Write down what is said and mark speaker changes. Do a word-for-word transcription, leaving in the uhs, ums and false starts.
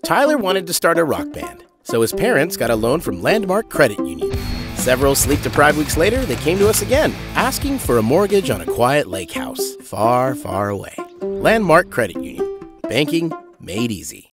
Speaker 1: Tyler wanted to start a rock band, so his parents got a loan from Landmark Credit Union. Several sleep-deprived weeks later, they came to us again, asking for a mortgage on a quiet lake house, far, far away. Landmark Credit Union. Banking made easy.